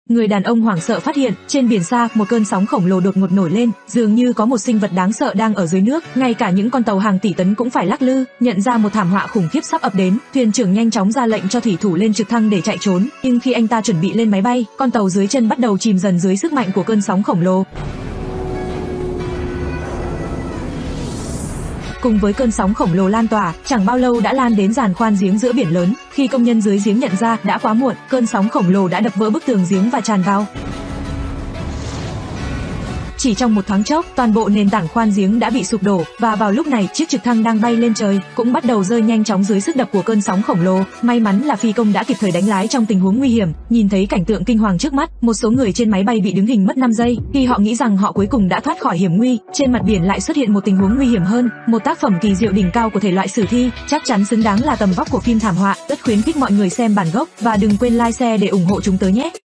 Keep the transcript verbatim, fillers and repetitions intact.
Người đàn ông hoảng sợ phát hiện, trên biển xa, một cơn sóng khổng lồ đột ngột nổi lên, dường như có một sinh vật đáng sợ đang ở dưới nước, ngay cả những con tàu hàng tỷ tấn cũng phải lắc lư, nhận ra một thảm họa khủng khiếp sắp ập đến. Thuyền trưởng nhanh chóng ra lệnh cho thủy thủ lên trực thăng để chạy trốn, nhưng khi anh ta chuẩn bị lên máy bay, con tàu dưới chân bắt đầu chìm dần dưới sức mạnh của cơn sóng khổng lồ. Cùng với cơn sóng khổng lồ lan tỏa, chẳng bao lâu đã lan đến giàn khoan giếng giữa biển lớn. Khi công nhân dưới giếng nhận ra, đã quá muộn, cơn sóng khổng lồ đã đập vỡ bức tường giếng và tràn vào. Chỉ trong một thoáng chốc, toàn bộ nền tảng khoan giếng đã bị sụp đổ, và vào lúc này, chiếc trực thăng đang bay lên trời cũng bắt đầu rơi nhanh chóng dưới sức đập của cơn sóng khổng lồ. May mắn là phi công đã kịp thời đánh lái trong tình huống nguy hiểm. Nhìn thấy cảnh tượng kinh hoàng trước mắt, một số người trên máy bay bị đứng hình mất năm giây, khi họ nghĩ rằng họ cuối cùng đã thoát khỏi hiểm nguy. Trên mặt biển lại xuất hiện một tình huống nguy hiểm hơn, một tác phẩm kỳ diệu đỉnh cao của thể loại sử thi, chắc chắn xứng đáng là tầm vóc của phim thảm họa. Rất khuyến khích mọi người xem bản gốc và đừng quên like share để ủng hộ chúng tớ nhé.